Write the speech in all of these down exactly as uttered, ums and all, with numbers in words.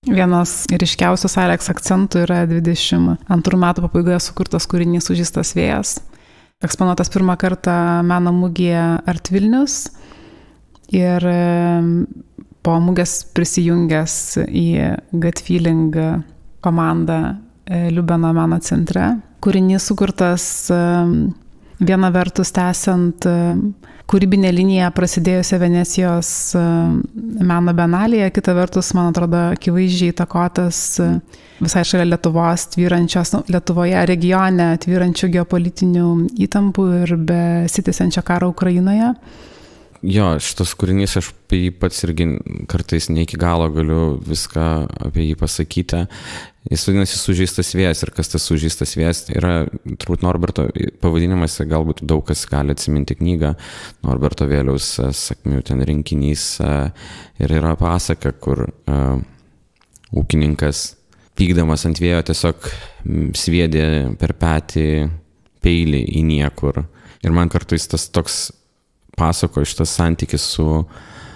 Vienas ryškiausių Saleks akcentų yra dvidešimt antrų metų pabaigoje sukurtas kūrinys Sužeistas vėjas. Eksponuotas pirmą kartą meno mugėje Art Vilnius ir po mugės prisijungęs į Gut Feeling komandą Liubeno meno centre. Kūrinys sukurtas viena vertus tęsiant kūrybinę liniją prasidėjusią Venecijos meno bienalėje, kita vertus, man atrodo, akivaizdžiai įtakotas visai šalia Lietuvos tvyrančios, Lietuvoje regione tvyrančių geopolitinių įtampų ir besitęsiančio karo Ukrainoje. Jo, šitas kūrinys, aš apie jį pats irgi kartais ne iki galo galiu viską apie jį pasakyti. Jis vadinasi Sužeistas vėjas ir kas tas Sužeistas vėjas yra, turbūt Norberto pavadinimas, galbūt daug kas gali atsiminti knygą Norberto Vėliaus sakmių ten rinkinys ir yra pasaka, kur uh, ūkininkas pykdamas ant vėjo tiesiog sviedė per petį peilį į niekur. Ir man kartais tas toks pasako šitas santykis su uh,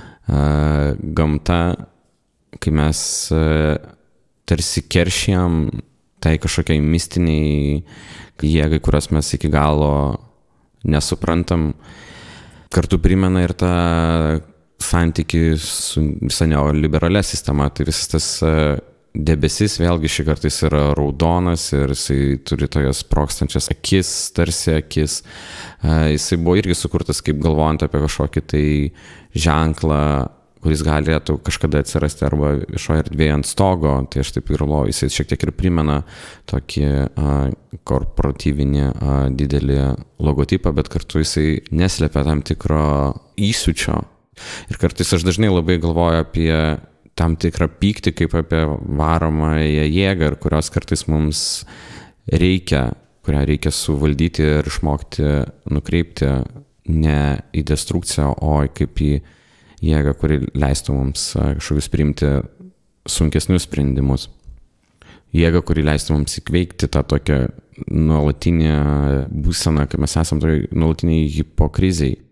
gamta, kai mes uh, tarsi keršijam tai kažkokiai mistiniai jėgai, kurios mes iki galo nesuprantam, kartu primena ir tą santykį su visa neoliberale sistema. Tai visas tas uh, debesis vėlgi šį kartais yra raudonas ir jisai turi tojas sprogstančias akis, tarsi akis. Jisai buvo irgi sukurtas kaip galvojant apie kažkokį tai ženklą, kuris galėtų kažkada atsirasti arba viešoje erdvėje ant stogo. Tai aš taip ir galvoju, jisai šiek tiek ir primena tokį a, korporatyvinį a, didelį logotipą, bet kartu jisai neslepia tam tikro įsiūčio. Ir kartais aš dažnai labai galvoju apie tam tikrą pyktį kaip apie varomąją jėgą, kurios kartais mums reikia, kurią reikia suvaldyti ir išmokti nukreipti ne į destrukciją, o kaip į jėgą, kuri leistų mums kažkokius priimti sunkesnius sprendimus. Jėga, kuri leistų mums įveikti tą tokią nuolatinę būseną, kai mes esam toj nuolatiniai hipokrizei.